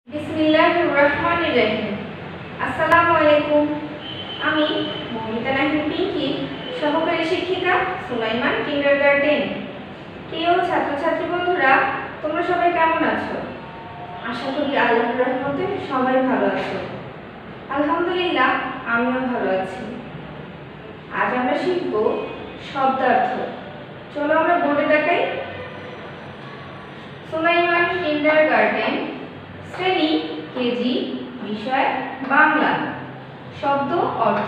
বিসমিল্লাহিররহমানিররহিম। আসসালামু আলাইকুম। আমি মমিতা নাহিন পিঙ্কি, সহকারী শিক্ষিকা সুলাইমান কিন্ডারগার্টেন। প্রিয় ছাত্রছাত্রী বন্ধুরা, তোমরা সবাই কেমন আছো? আশা করি আল্লাহর রহমতে সবাই ভালো আছো। আলহামদুলিল্লাহ, আমিও ভালো আছি। আজ আমরা শিখব শব্দার্থ। চলো আমরা বোর্ডে দেখাই। সুলাইমান কিন্ডারগার্টেন, শ্রেণী কেজি, বিষয় বাংলা। শব্দ অর্থ।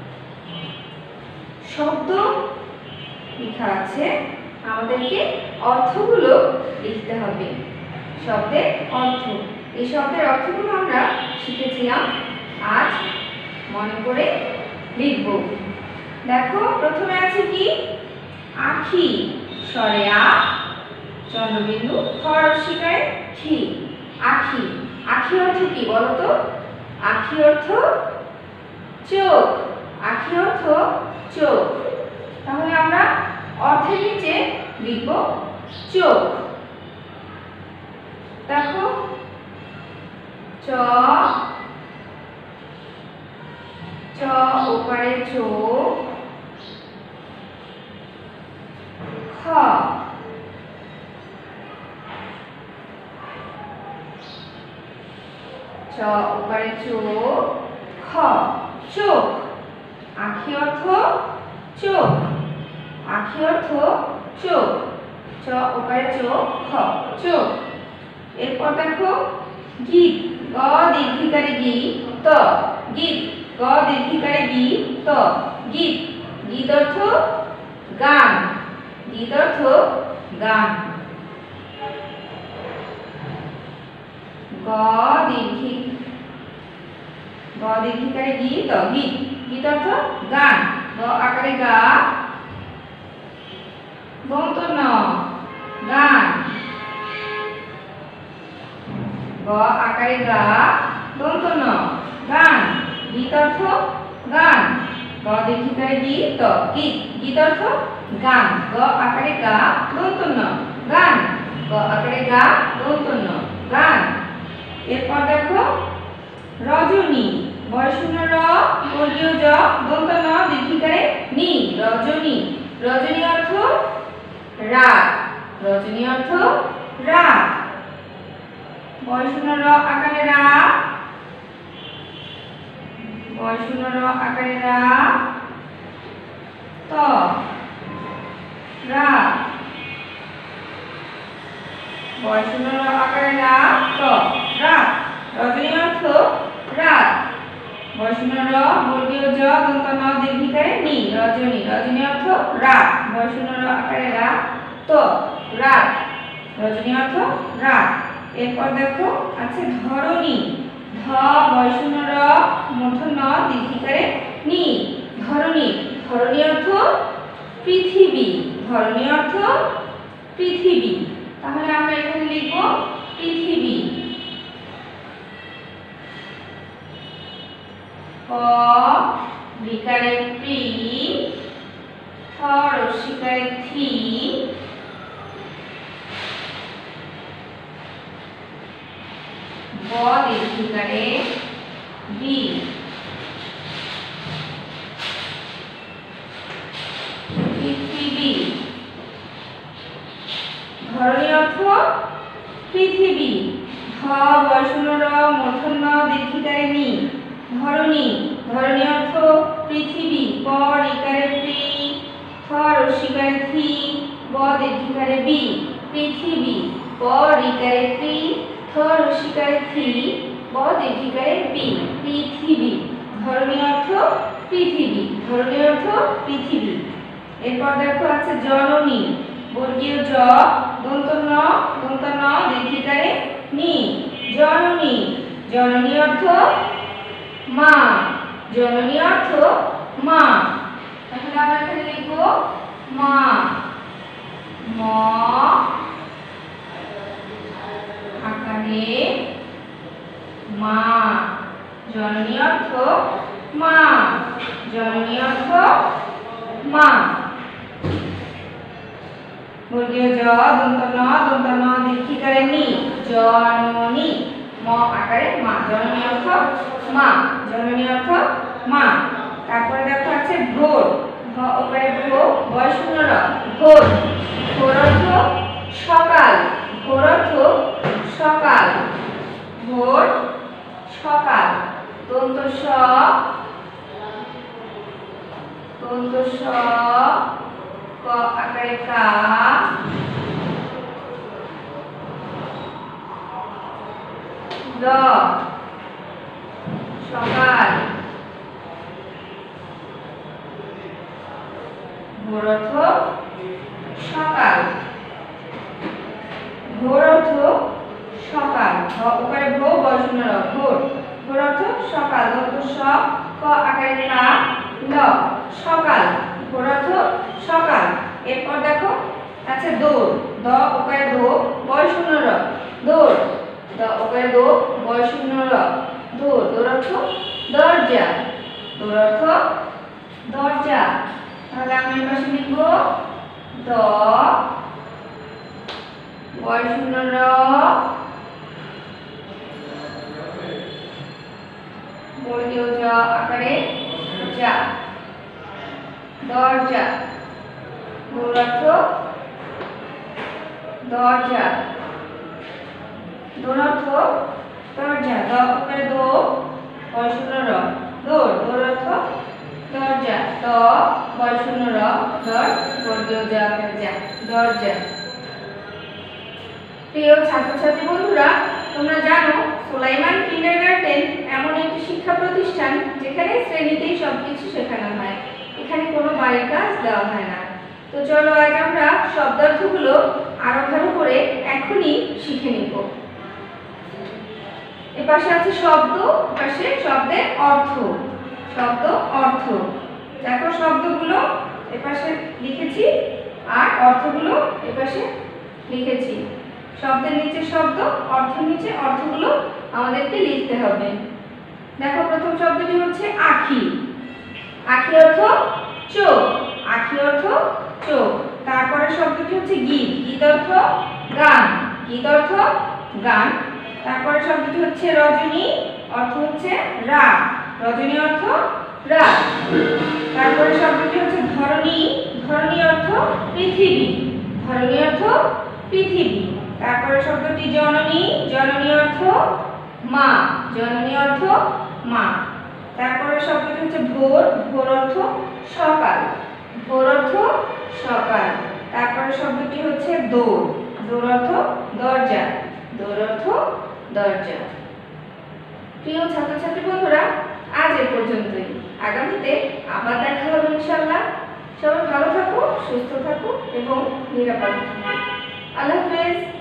শব্দ লেখা আছে, আমাদেরকে অর্থগুলো লিখতে হবে। শব্দের অর্থ, এই শব্দের অর্থগুলো আমরা শিখেছিলাম, আজ মনে করে লিখব। দেখো, প্রথমে আছে কি? আখি, স্বরে আ, চন্দ্রবিন্দু, হরস্বীকারে খি। আখি। আখি অর্থ কি বলো তো? আখি অর্থ চোখ। আখি অর্থ চোখ। তাহলে আমরা অর্থের নিচে লিখব চোখ। দেখো, চ, চ ওপারে চোখ, খ, চ ওপারে চোখ, খ, চোখ। আখি অর্থ চোখ। আখি অর্থ চোখ। চ ওপারে চোখ, খ, চোখ। এরপর দেখো গীত, গ দীর্ঘিকারে গি, ত, গীত, গ দীর্ঘিকারে গি, ত, গীত। গীত অর্থ গান। গীত অর্থ গান। গ দীর্ঘিকারে গি, ত, গীত। গীত অর্থ গান। গ আকারে গা, দন্ত ন, গান। গ আকারে গা, দন্ত ন, গান। গীত অর্থ গান। গ দীর্ঘিকারে গি, ত, গীত। গীত অর্থ গান। গ আকারে গা, দন্ত ন, গান। গ আকারে গা, দন্ত ন, গান। এরপর দেখো রজনী, বয়শূন্য র, বর্গীয় জ, দন্ত ন, দীর্ঘিকারে নি, রজনী। রজনী অর্থ রাত। রজনী অর্থ রাত। বয়শূন্য র আকারে রা, বয়শূন্য র আকারে রা, ত, রাত। বয়শূন্য র আকারে রা, ত, রাত। রজনী অর্থ রাত। বয়শূন্য র, বর্গীয় জ, দন্ত ন, দীর্ঘিকারে নি, রজনী। রজনী অর্থ রাত। বয়শূন্য র আকারে রা, ত, রাত। রজনী অর্থ রাত। এরপর দেখো আছে ধরণী, ধ বয়শূন্য র, মূর্ধন্য ন, দীর্ঘিকারে নি, ধরণী। ধরণী অর্থ পৃথিবী। ধরণী অর্থ পৃথিবী। তাহলে আমরা এখানে লিখব পৃথিবী। ক বিকারে প্রি, থ রস্বীকারে থি, ব দীর্ঘিকারে বি, পৃথিবী। ধরণী অর্থ পৃথিবী। ধ বয়শূন্য র, মূর্ধন্য ন, দীর্ঘিকারে নি, ধরণী। ধরণী অর্থ পৃথিবী। প রিকারে প্রি, থ রস্বীকারে থি, ব দীর্ঘিকারে বি, পৃথিবী। প রিকারে প্রি, থ রস্বীকারে থি, ব দীর্ঘিকারে বি, পৃথিবী। ধরণী অর্থ পৃথিবী। ধরণী অর্থ পৃথিবী। এরপর দেখো আছে জননী, বর্গীয় জ, দন্ত ন, দীর্ঘিকারে নি, জননী। জননী অর্থ মা। জননী অর্থ মা। তাহলে আমরা এখানে লিখব মা। ম আকারে মা। জননী অর্থ মা। জননী অর্থ মা। বর্গীয় জ, দন্ত ন, দীর্ঘিকারে নি, জননী। ম মা, জননী অর্থ মা। তারপরে দেখো আছে ভোর, ভ উপরে ভো, বয় শূন্য র, ভোর। ভোর অর্থ সকাল, ভোর অর্থ সকাল, ভোর সকাল। দন্ত স, দন্ত স, ক আকারে কা, র সকাল। ভোর অর্থ সকাল, ভোর অর্থ সকাল। উপরে ভো, বয় শূন্য র, ভোর। ভোর অর্থ সকাল, দন্ত স, ক আকারে কা, ল সকাল। ভোর অর্থ সকাল। এরপর দেখো আছে দৌড়, দ উপরে দো, বয় শূন্য র, দৌড়। দ উপরে দো, বয় শূন্য র, দৌড়। দৌড় অর্থ দরজা, দৌড় অর্থ দরজা। তাহলে আমি এর পাশে লিখব দ বয় শূন্য র, বর্গীয় জ আকারে যা, দরজা। দৌড় অর্থ দরজা, দৌড় অর্থ দরজা। দ উপরে দো, বয় শূন্য র, দৌড়। দৌড় অর্থ দরজা। দ বয় শূন্য র, দর, বর্গীয় জ আকারে যা, দরজা। প্রিয় ছাত্রছাত্রী বন্ধুরা, তোমরা জানো সোলাইমান কিন্ডারগার্টেন এমন একটি শিক্ষা প্রতিষ্ঠান যেখানে শ্রেণীতেই সবকিছু শেখানো হয়, এখানে কোনো বাড়ির কাজ দেওয়া হয় না। তো চলো আজ আমরা শব্দার্থগুলো আরো ভালো করে এখনই শিখে নিব। এপাশে আছে শব্দ, এপাশে শব্দের অর্থ। শব্দ অর্থ, দেখো শব্দগুলো এপাশে লিখেছি আর অর্থগুলো এপাশে লিখেছি। শব্দের নিচে শব্দ, অর্থের নিচে অর্থগুলো আমাদেরকে লিখতে হবে। দেখো প্রথম শব্দটি হচ্ছে আখি। আখি অর্থ চোখ, আখি অর্থ চোখ। তারপরে শব্দটি হচ্ছে গীত, গীত অর্থ গান, গীত অর্থ গান। তারপরে শব্দটি হচ্ছে রজনী, অর্থ হচ্ছে রাত, রজনী অর্থ রাত। তারপরে শব্দটি হচ্ছে ধরণী, ধরণী অর্থ পৃথিবী, ধরণী অর্থ পৃথিবী। তারপরে শব্দটি জননী, জননী অর্থ মা, জননী অর্থ মা। তারপরে শব্দটি হচ্ছে ভোর, ভোর অর্থ সকাল, ভোর অর্থ সকাল। তারপরে শব্দটি হচ্ছে দৌড়, দৌড় অর্থ দরজা, দৌড় অর্থ দরজা। প্রিয় ছাত্রছাত্রী বন্ধুরা, আজ এ পর্যন্তই। আগামীতে আবার দেখা হবে ইনশাআল্লাহ। সবাই ভালো থাকো, সুস্থ থাকো এবং নিরাপদে থাকো। আল্লাহ হাফেজ।